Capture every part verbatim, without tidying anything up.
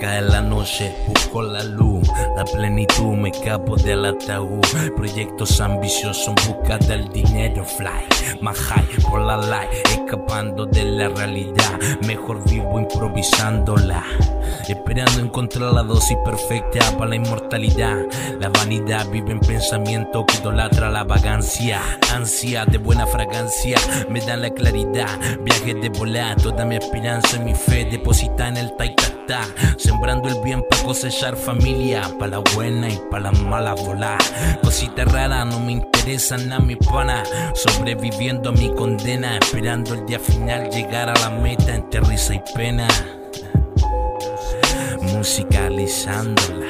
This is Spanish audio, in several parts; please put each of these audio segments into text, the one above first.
cae la noche, busco la luz, la plenitud, me escapo del ataúd. Proyectos ambiciosos en busca del dinero, fly, más high por la light, escapando de la realidad. Mejor vivo improvisándola, esperando encontrar la dosis perfecta para la inmortalidad. La vanidad vive en pensamiento que idolatra la vagancia. Ansia de buena fragancia me dan la claridad. Viajes de volar, toda mi esperanza y mi fe deposita en el taitatá. Sembrando el bien para cosechar familia, para la buena y para la mala volar. Cositas raras no me interesan a mi pana, sobreviviendo a mi condena, esperando el día final llegar a la meta entre risa y pena, musicalizándola.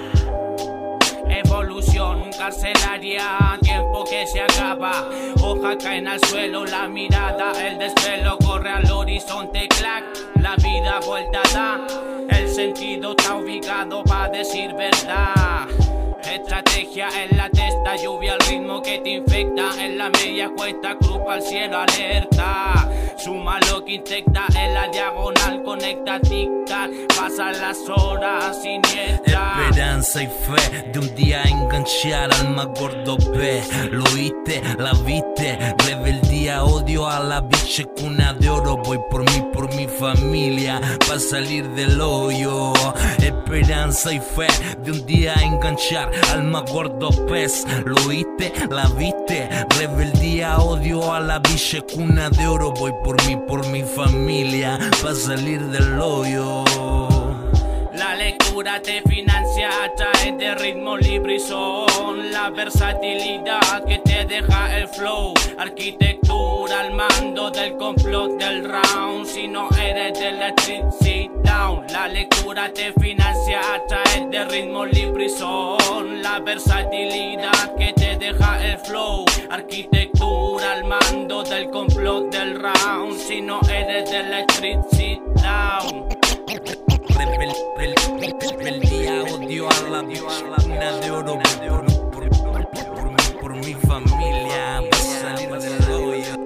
Evolución carcelaria, tiempo que se acaba. Hoja caen al suelo, la mirada, el desvelo corre al horizonte, clac. La vida vuelta da, el sentido está ubicado para decir verdad. Estrategia en la testa, lluvia al ritmo que te infecta. En la media cuesta, cruz al cielo alerta. Suma lo que infecta, en la diagonal conecta, tic-tac. Pasan las horas siniestras. Esperanza y fe de un día enganchar al más gordo P. Lo viste, la viste, rebeldía, odio a la biche, cuna de oro. Voy por mí, por mi familia, pa' salir del hoyo. Esperanza y fe de un día enganchar al más gordo pez. Lo viste, la viste, rebeldía, odio a la biche, cuna de oro. Voy por mí, por mi familia, pa' salir del hoyo. La lectura te financia a través de ritmo libre y son la versatilidad que te deja el flow. Arquitectura al mando del complot del round. Si no eres del street, sit down. La lectura te financia a través de ritmo libre y son la versatilidad que te deja el flow. Arquitectura al mando del complot del round. Si no eres del street, sit down. Rebel, rebel, rebeldía, odio a la cuna de oro. Por, por, por, por, mi, por mi familia, va a salir del hoyo.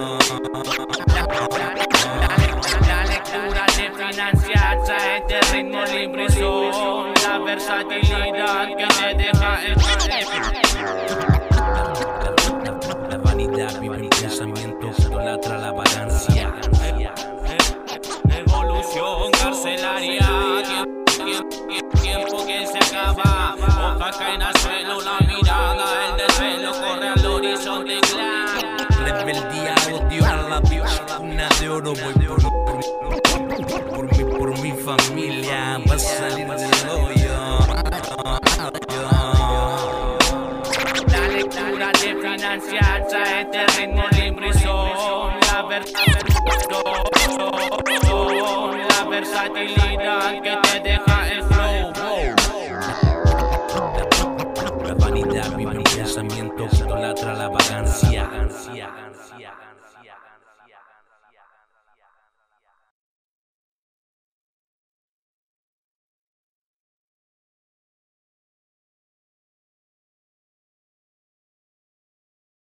La lectura te financia a través de ritmo libre y son la versatilidad que te deja el La vanidad vive en pensamiento, idolatra la vagancia. Evolución carcelaria, tiempo que se acaba. Hoja caen al suelo, la mirada, el desvelo corre al horizonte, claro. Rebeldía, odio a la bicha, cuna de oro. Voy por, por, por, mi, por mi familia, va a salir del hoyo. La lectura te financia a través de ritmo libre y son la verdad, la versatilidad que te